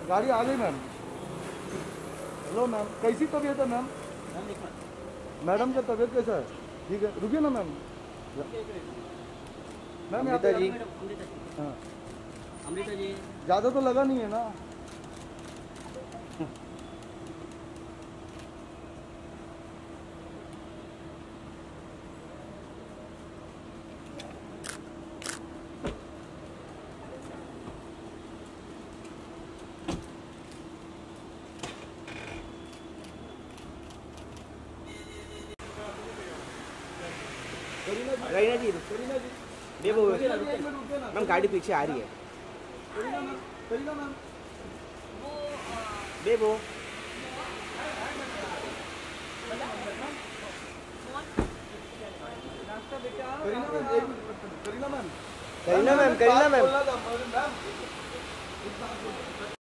गाड़ी आ गई ma'am. Hello ma'am, कैसी तबीयत है मैम? मैडम का तबीयत कैसा है? ठीक है, रुकिए ना मैम। मैम यहाँ पे जी। हाँ, अमृता जी ज़्यादा तो लगा नहीं है ना? रहीना जी बेबो मैम गाड़ी पीछे आ रही है। बेबो करीना मैम